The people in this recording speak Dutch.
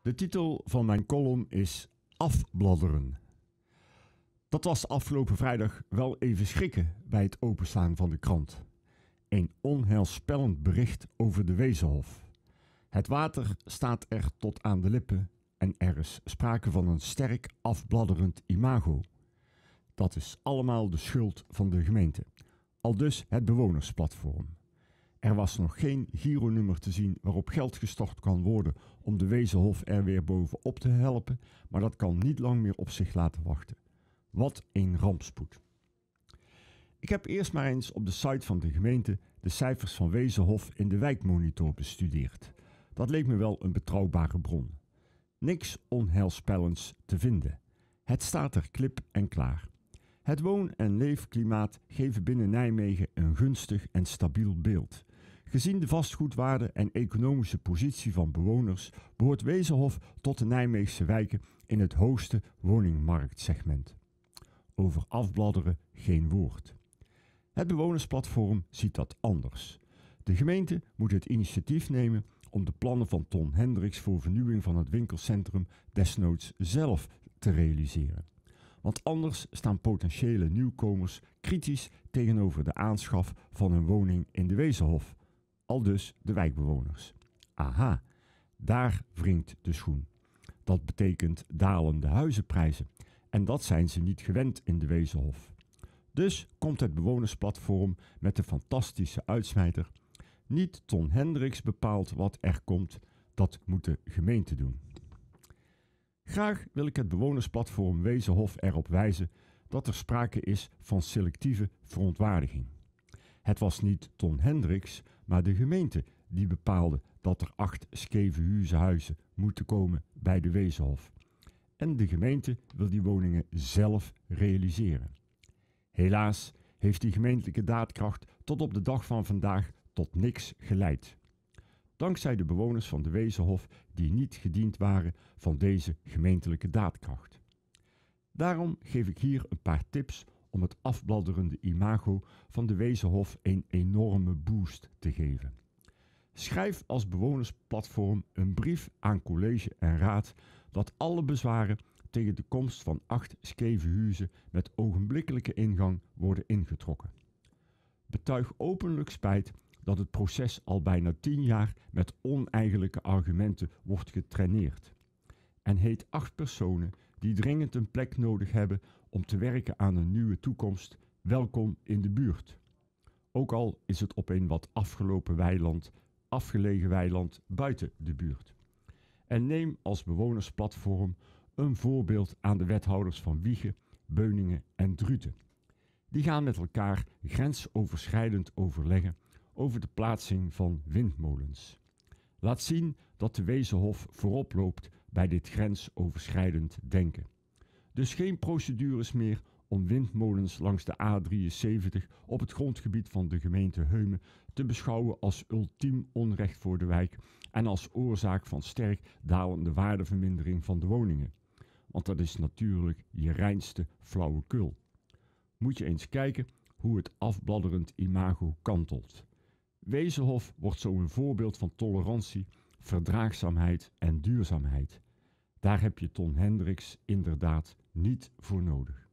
De titel van mijn column is Afbladderen. Dat was afgelopen vrijdag wel even schrikken bij het openslaan van de krant. Een onheilspellend bericht over de Wezenhof. Het water staat er tot aan de lippen en er is sprake van een sterk afbladderend imago. Dat is allemaal de schuld van de gemeente. Aldus het bewonersplatform. Er was nog geen gironummer te zien waarop geld gestort kan worden om de Wezenhof er weer bovenop te helpen, maar dat kan niet lang meer op zich laten wachten. Wat een rampspoed. Ik heb eerst maar eens op de site van de gemeente de cijfers van Wezenhof in de wijkmonitor bestudeerd. Dat leek me wel een betrouwbare bron. Niks onheilspellends te vinden. Het staat er klip en klaar. Het woon- en leefklimaat geven binnen Nijmegen een gunstig en stabiel beeld. Gezien de vastgoedwaarde en economische positie van bewoners behoort Wezenhof tot de Nijmeegse wijken in het hoogste woningmarktsegment. Over afbladderen geen woord. Het bewonersplatform ziet dat anders. De gemeente moet het initiatief nemen om de plannen van Ton Hendricks voor vernieuwing van het winkelcentrum desnoods zelf te realiseren. Want anders staan potentiële nieuwkomers kritisch tegenover de aanschaf van een woning in de Wezenhof. Aldus de wijkbewoners. Aha, daar wringt de schoen. Dat betekent dalende huizenprijzen. En dat zijn ze niet gewend in de Wezenhof. Dus komt het bewonersplatform met de fantastische uitsmijter. Niet Ton Hendricks bepaalt wat er komt, dat moet de gemeente doen. Graag wil ik het bewonersplatform Wezenhof erop wijzen dat er sprake is van selectieve verontwaardiging. Het was niet Ton Hendricks, maar de gemeente die bepaalde dat er 8 scheve huizen moeten komen bij de Wezenhof. En de gemeente wil die woningen zelf realiseren. Helaas heeft die gemeentelijke daadkracht tot op de dag van vandaag tot niks geleid. Dankzij de bewoners van de Wezenhof die niet gediend waren van deze gemeentelijke daadkracht. Daarom geef ik hier een paar tips om het afbladderende imago van de Wezenhof een enorme boost te geven. Schrijf als bewonersplatform een brief aan college en raad dat alle bezwaren tegen de komst van 8 scheve huizen met ogenblikkelijke ingang worden ingetrokken. Betuig openlijk spijt dat het proces al bijna 10 jaar met oneigenlijke argumenten wordt getraineerd. En heet 8 personen die dringend een plek nodig hebben om te werken aan een nieuwe toekomst welkom in de buurt. Ook al is het op een wat afgelegen weiland buiten de buurt. En neem als bewonersplatform een voorbeeld aan de wethouders van Wijchen, Beuningen en Druten. Die gaan met elkaar grensoverschrijdend overleggen over de plaatsing van windmolens. Laat zien dat de Wezenhof voorop loopt bij dit grensoverschrijdend denken. Dus geen procedures meer om windmolens langs de A73 op het grondgebied van de gemeente Heumen te beschouwen als ultiem onrecht voor de wijk en als oorzaak van sterk dalende waardevermindering van de woningen. Want dat is natuurlijk je reinste flauwekul. Moet je eens kijken hoe het afbladderend imago kantelt. Wezenhof wordt zo een voorbeeld van tolerantie, verdraagzaamheid en duurzaamheid. Daar heb je Ton Hendricks inderdaad niet voor nodig.